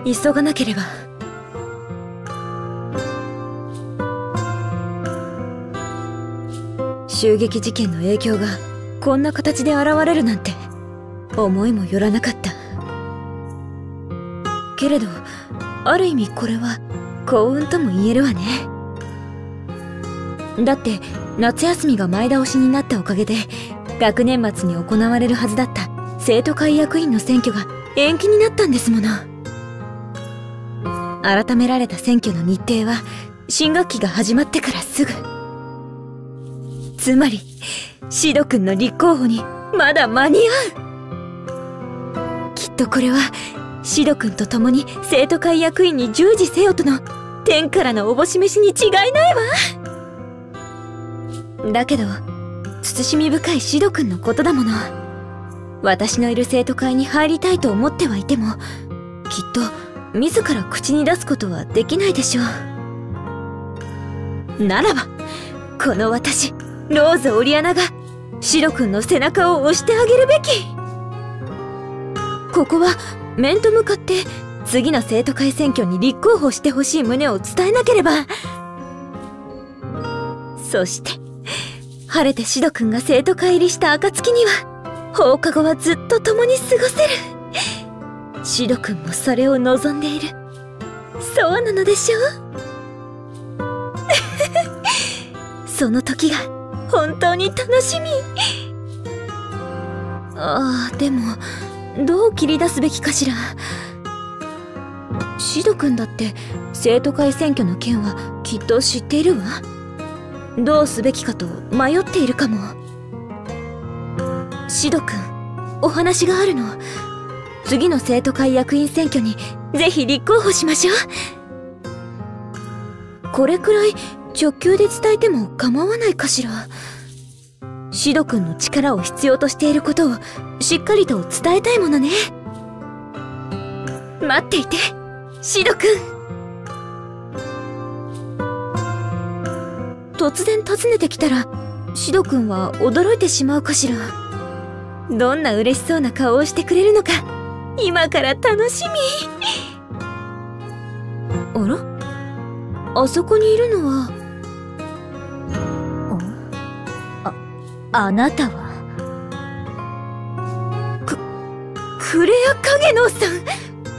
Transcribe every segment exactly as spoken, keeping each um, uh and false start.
急がなければ。襲撃事件の影響がこんな形で現れるなんて思いもよらなかった。けれどある意味これは幸運とも言えるわね。だって夏休みが前倒しになったおかげで学年末に行われるはずだった生徒会役員の選挙が延期になったんですもの。改められた選挙の日程は新学期が始まってからすぐ。つまりシド君の立候補にまだ間に合う。きっとこれはシド君と共に生徒会役員に従事せよとの天からのおぼし飯に違いないわ。だけど慎み深いシド君のことだもの。私のいる生徒会に入りたいと思ってはいてもきっと自ら口に出すことはできないでしょう。ならばこの私ローズ・オリアナがシド君の背中を押してあげるべき。ここは面と向かって次の生徒会選挙に立候補してほしい旨を伝えなければ。そして晴れてシド君が生徒会入りした暁には放課後はずっと共に過ごせる。シド君もそれを望んでいる。そうなのでしょう。その時が本当に楽しみ。ああ、でもどう切り出すべきかしら。シド君だって生徒会選挙の件はきっと知っているわ。どうすべきかと迷っているかも。シド君、お話があるの。次の生徒会役員選挙にぜひ立候補しましょう。これくらい直球で伝えても構わないかしら。シド君の力を必要としていることをしっかりと伝えたいものね。待っていて、シド君。突然訪ねてきたらシド君は驚いてしまうかしら。どんな嬉しそうな顔をしてくれるのか今から楽しみ。あら、あそこにいるのはあ、あなたはくクレア影野さん。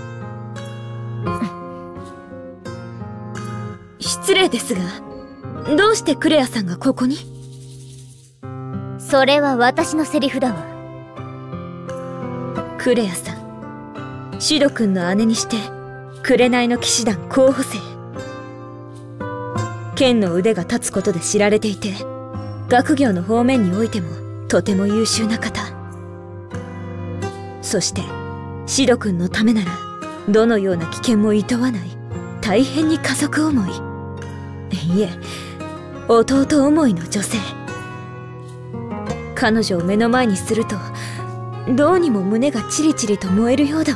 失礼ですがどうしてクレアさんがここに？ それは私のセリフだわ。 クレアさん、シド君の姉にして紅の騎士団候補生。剣の腕が立つことで知られていて学業の方面においてもとても優秀な方。そしてシド君のためならどのような危険も厭わない大変に家族思い、いえ弟思いの女性。彼女を目の前にするとどうにも胸がチリチリと燃えるようだわ。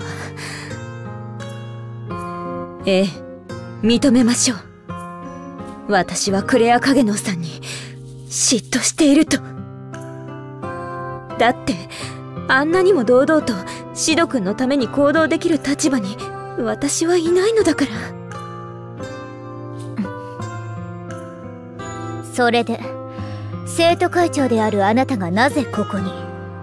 ええ、認めましょう。私はクレア影野さんに嫉妬していると。だってあんなにも堂々とシド君のために行動できる立場に私はいないのだから。 それで生徒会長であるあなたがなぜここに？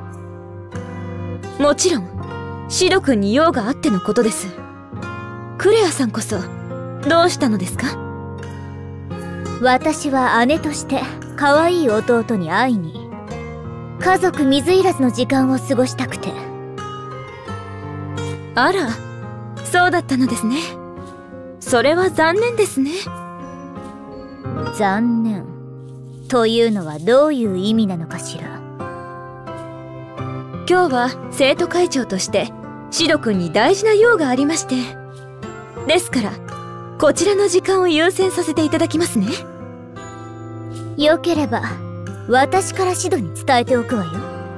もちろんシド君に用があってのことです。クレアさんこそどうしたのですか？ 私は姉として可愛い弟に会いに家族水入らずの時間を過ごしたくて。 あら、そうだったのですね。それは残念ですね。 残念というのはどういう意味なのかしら。 今日は生徒会長としてシド君に大事な用がありまして、ですからこちらの時間を優先させていただきますね。 よければ私からシドに伝えておくわよ。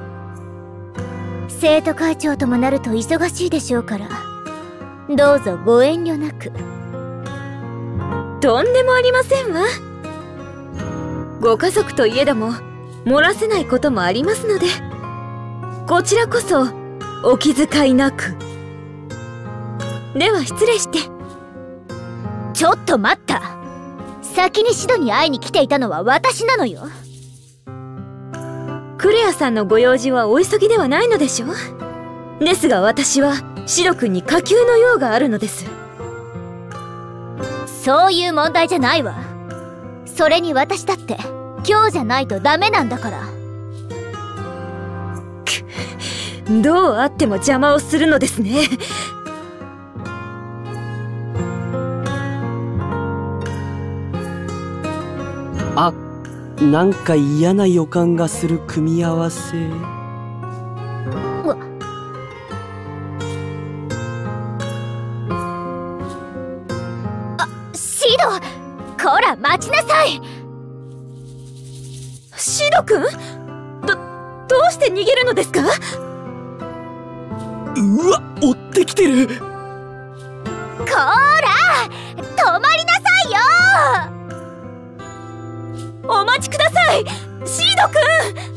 生徒会長ともなると忙しいでしょうからどうぞご遠慮なく。 とんでもありませんわ。ご家族といえども漏らせないこともありますので、こちらこそお気遣いなく。 では失礼して。 ちょっと待った。先にシドに会いに来ていたのは私なのよ。 クレアさんのご用事はお急ぎではないのでしょう。ですが私はシド君に火急の用があるのです。 そういう問題じゃないわ。それに私だって今日じゃないとダメなんだから。 どうあっても邪魔をするのですね。 あ、なんか嫌な予感がする組み合わせ。 あ、シド、こら待ちなさい。 シド君、ど、どうして逃げるのですか？ うわ、追ってきてる。こーら、止まりなさいよ。 お待ちください、シード君。